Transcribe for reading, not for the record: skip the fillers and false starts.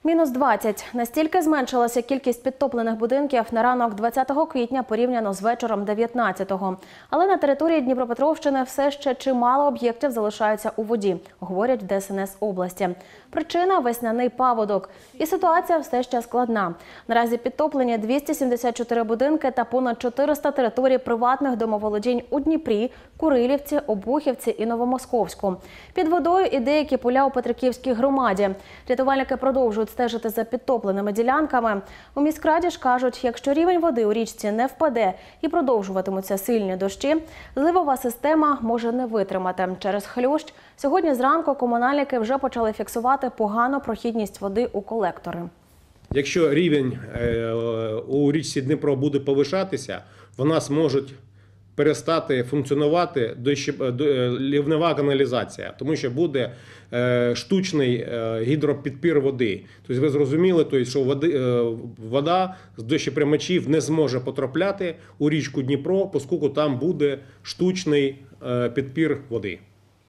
Мінус 20. Настільки зменшилася кількість підтоплених будинків на ранок 20 квітня порівняно з вечором 19-го. Але на території Дніпропетровщини все ще чимало об'єктів залишаються у воді, говорять в ДСНС області. Причина – весняний паводок. І ситуація все ще складна. Наразі підтоплені 274 будинки та понад 400 територій приватних домоволодінь у Дніпрі, Курилівці, Обухівці і Новомосковську. Під водою і деякі поля у Петриківській громаді. Рятувальники продовжують стежити за підтопленими ділянками. У міськраді ж кажуть, якщо рівень води у річці не впаде і продовжуватимуться сильні дощі, зливова система може не витримати. Через хлющ сьогодні зранку комунальники вже почали фіксувати погану прохідність води у колектори. Якщо рівень у річці Дніпро буде повишатися, в нас можуть перестати функціонувати ливнева каналізація, тому що буде штучний гідропідпір води. Тобто ви зрозуміли, що вода з дощоприймачів не зможе потрапляти у річку Дніпро, оскільки там буде штучний підпір води.